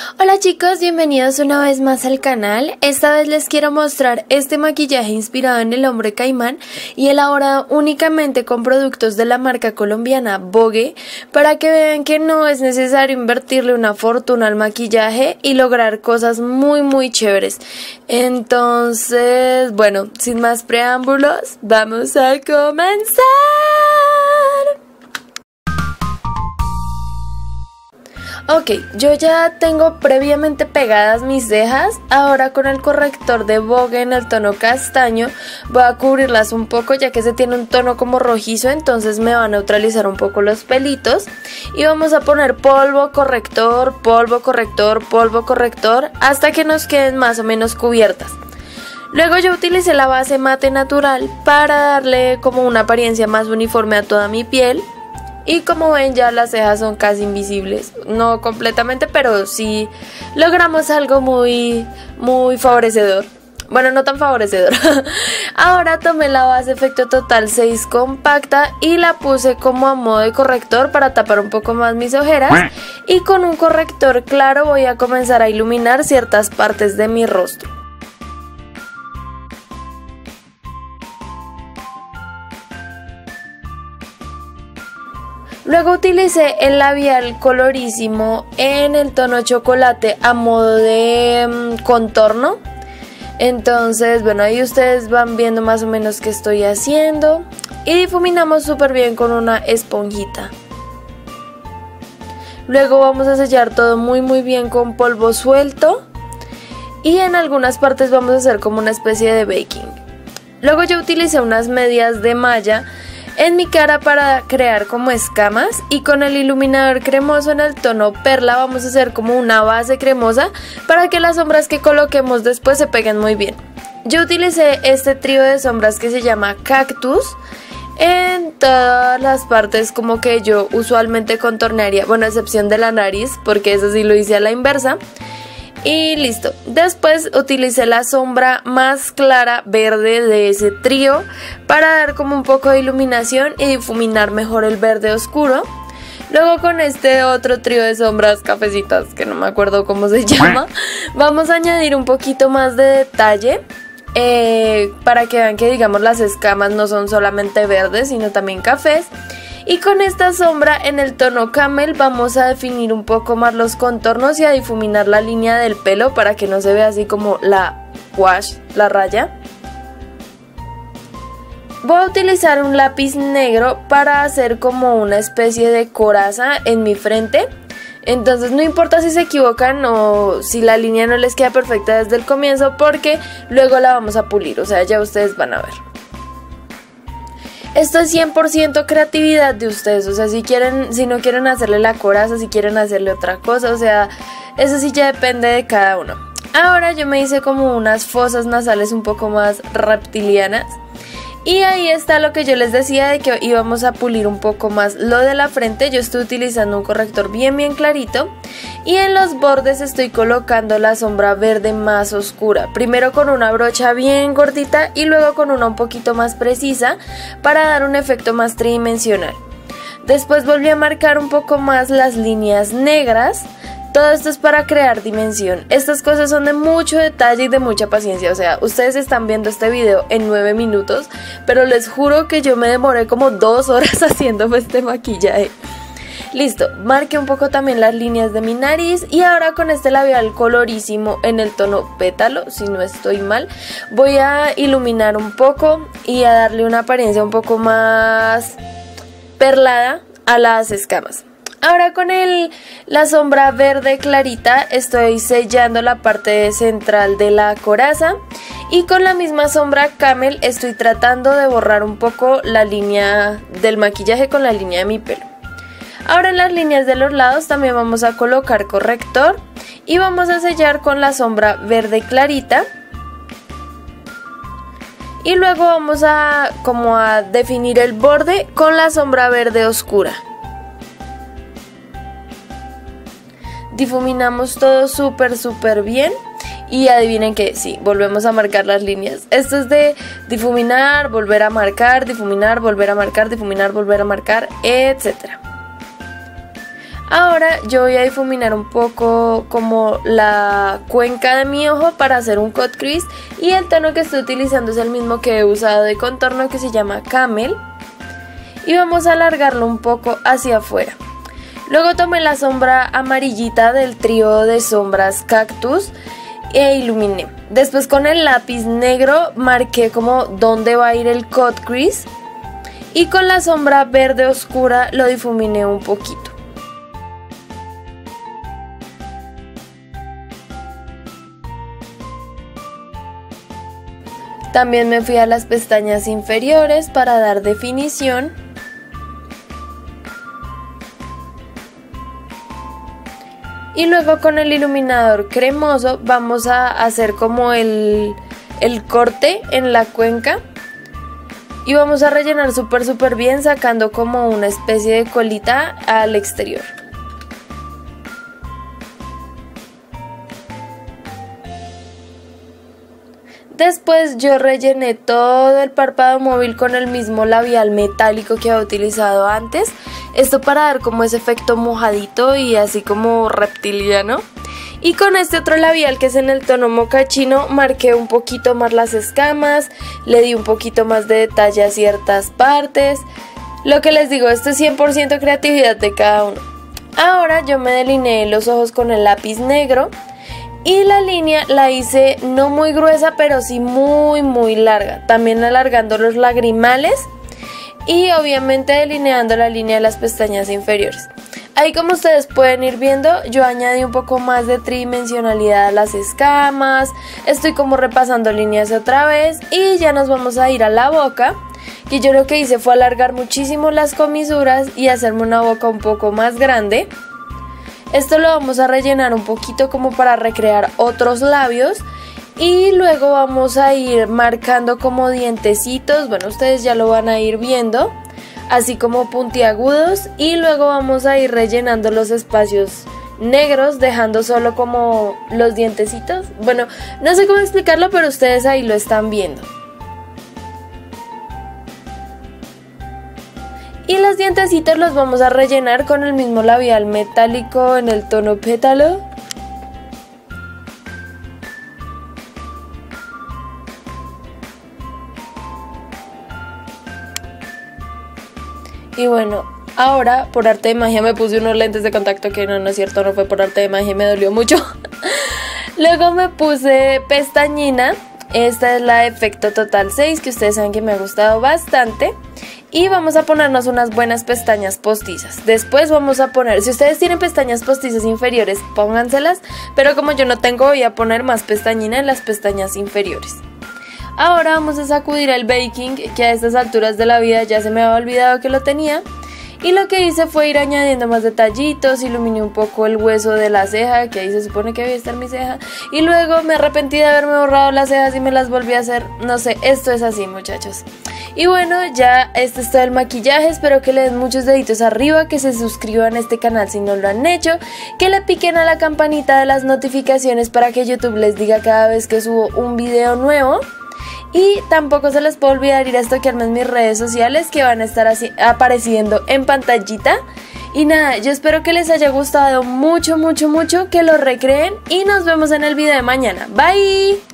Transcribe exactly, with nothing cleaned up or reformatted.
Hola chicos, bienvenidos una vez más al canal. Esta vez les quiero mostrar este maquillaje inspirado en el hombre caimán y elaborado únicamente con productos de la marca colombiana Vogue, para que vean que no es necesario invertirle una fortuna al maquillaje y lograr cosas muy muy chéveres. Entonces, bueno, sin más preámbulos, vamos a comenzar. Ok, yo ya tengo previamente pegadas mis cejas. Ahora con el corrector de Vogue en el tono castaño voy a cubrirlas un poco, ya que se tiene un tono como rojizo, entonces me va a neutralizar un poco los pelitos. Y vamos a poner polvo corrector, polvo corrector, polvo corrector, hasta que nos queden más o menos cubiertas. Luego yo utilicé la base mate natural para darle como una apariencia más uniforme a toda mi piel. Y como ven, ya las cejas son casi invisibles, no completamente, pero sí logramos algo muy, muy favorecedor. Bueno, no tan favorecedor. Ahora tomé la base Efecto Total seis compacta y la puse como a modo de corrector para tapar un poco más mis ojeras. Y con un corrector claro voy a comenzar a iluminar ciertas partes de mi rostro. Luego utilicé el labial Colorísimo en el tono chocolate a modo de um, contorno. Entonces, bueno, ahí ustedes van viendo más o menos qué estoy haciendo. Y difuminamos súper bien con una esponjita. Luego vamos a sellar todo muy muy bien con polvo suelto. Y en algunas partes vamos a hacer como una especie de baking. Luego yo utilicé unas medias de malla en mi cara para crear como escamas, y con el iluminador cremoso en el tono perla vamos a hacer como una base cremosa para que las sombras que coloquemos después se peguen muy bien. Yo utilicé este trío de sombras que se llama Cactus en todas las partes como que yo usualmente contornearía, bueno, a excepción de la nariz, porque eso sí lo hice a la inversa. Y listo. Después utilicé la sombra más clara verde de ese trío para dar como un poco de iluminación y difuminar mejor el verde oscuro. Luego con este otro trío de sombras cafecitas, que no me acuerdo cómo se llama, vamos a añadir un poquito más de detalle eh, para que vean que, digamos, las escamas no son solamente verdes sino también cafés. Y con esta sombra en el tono camel vamos a definir un poco más los contornos y a difuminar la línea del pelo para que no se vea así como la wash, la raya. Voy a utilizar un lápiz negro para hacer como una especie de coraza en mi frente. Entonces no importa si se equivocan o si la línea no les queda perfecta desde el comienzo, porque luego la vamos a pulir, o sea, ya ustedes van a ver. Esto es cien por ciento creatividad de ustedes, o sea, si quieren, si no quieren hacerle la coraza, si quieren hacerle otra cosa, o sea, eso sí ya depende de cada uno. Ahora yo me hice como unas fosas nasales un poco más reptilianas. Y ahí está lo que yo les decía de que íbamos a pulir un poco más lo de la frente. Yo estoy utilizando un corrector bien bien clarito. Y en los bordes estoy colocando la sombra verde más oscura. Primero con una brocha bien gordita y luego con una un poquito más precisa para dar un efecto más tridimensional. Después volví a marcar un poco más las líneas negras. Todo esto es para crear dimensión. Estas cosas son de mucho detalle y de mucha paciencia. O sea, ustedes están viendo este video en nueve minutos, pero les juro que yo me demoré como dos horas haciéndome este maquillaje. Listo, marqué un poco también las líneas de mi nariz. Y ahora con este labial Colorísimo en el tono pétalo, si no estoy mal, voy a iluminar un poco y a darle una apariencia un poco más perlada a las escamas. Ahora con el, la sombra verde clarita estoy sellando la parte central de la coraza. Y con la misma sombra camel estoy tratando de borrar un poco la línea del maquillaje con la línea de mi pelo. Ahora en las líneas de los lados también vamos a colocar corrector. Y vamos a sellar con la sombra verde clarita. Y luego vamos a, como a definir el borde con la sombra verde oscura. Difuminamos todo súper súper bien. Y adivinen que sí, volvemos a marcar las líneas. Esto es de difuminar, volver a marcar, difuminar, volver a marcar, difuminar, volver a marcar, etcétera. Ahora yo voy a difuminar un poco como la cuenca de mi ojo para hacer un cut crease, y el tono que estoy utilizando es el mismo que he usado de contorno, que se llama Camel, y vamos a alargarlo un poco hacia afuera. Luego tomé la sombra amarillita del trío de sombras Cactus e iluminé. Después con el lápiz negro marqué como dónde va a ir el cut crease, y con la sombra verde oscura lo difuminé un poquito. También me fui a las pestañas inferiores para dar definición. Y luego con el iluminador cremoso vamos a hacer como el, el corte en la cuenca. Y vamos a rellenar súper súper bien, sacando como una especie de colita al exterior. Después yo rellené todo el párpado móvil con el mismo labial metálico que había utilizado antes. Esto para dar como ese efecto mojadito y así como reptiliano. Y con este otro labial, que es en el tono mocachino, marqué un poquito más las escamas, le di un poquito más de detalle a ciertas partes. Lo que les digo, esto es cien por ciento creatividad de cada uno. Ahora yo me delineé los ojos con el lápiz negro. Y la línea la hice no muy gruesa, pero sí muy muy larga, también alargando los lagrimales y obviamente delineando la línea de las pestañas inferiores. Ahí, como ustedes pueden ir viendo, yo añadí un poco más de tridimensionalidad a las escamas, estoy como repasando líneas otra vez y ya nos vamos a ir a la boca. Y yo lo que hice fue alargar muchísimo las comisuras y hacerme una boca un poco más grande. Esto lo vamos a rellenar un poquito como para recrear otros labios. Y luego vamos a ir marcando como dientecitos. Bueno, ustedes ya lo van a ir viendo. Así como puntiagudos. Y luego vamos a ir rellenando los espacios negros, dejando solo como los dientecitos. Bueno, no sé cómo explicarlo, pero ustedes ahí lo están viendo. Y los dientecitos los vamos a rellenar con el mismo labial metálico en el tono pétalo. Y bueno, ahora por arte de magia me puse unos lentes de contacto que no, no es cierto, no fue por arte de magia y me dolió mucho. Luego me puse pestañina. Esta es la de Efecto Total seis, que ustedes saben que me ha gustado bastante. Y vamos a ponernos unas buenas pestañas postizas. Después vamos a poner, si ustedes tienen pestañas postizas inferiores, pónganselas. Pero como yo no tengo, voy a poner más pestañina en las pestañas inferiores. Ahora vamos a sacudir el baking, que a estas alturas de la vida ya se me había olvidado que lo tenía. Y lo que hice fue ir añadiendo más detallitos, iluminé un poco el hueso de la ceja, que ahí se supone que debía estar mi ceja. Y luego me arrepentí de haberme borrado las cejas y me las volví a hacer. No sé, esto es así, muchachos. Y bueno, ya este es todo el maquillaje. Espero que le den muchos deditos arriba, que se suscriban a este canal si no lo han hecho, que le piquen a la campanita de las notificaciones para que YouTube les diga cada vez que subo un video nuevo. Y tampoco se les puede olvidar ir a stalkearme en mis redes sociales, que van a estar así apareciendo en pantallita. Y nada, yo espero que les haya gustado mucho, mucho, mucho, que lo recreen y nos vemos en el video de mañana. Bye.